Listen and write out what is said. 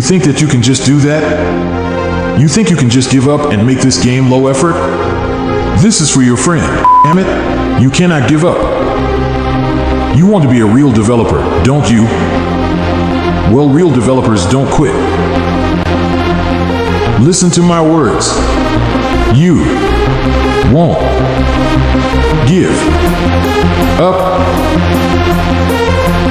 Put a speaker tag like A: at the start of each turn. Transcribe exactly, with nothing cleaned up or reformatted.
A: think that you can just do that? You think you can just give up and make this game low effort? This is for your friend, damn it. You cannot give up. You want to be a real developer, don't you? Well, real developers don't quit. Listen to my words. You won't give up.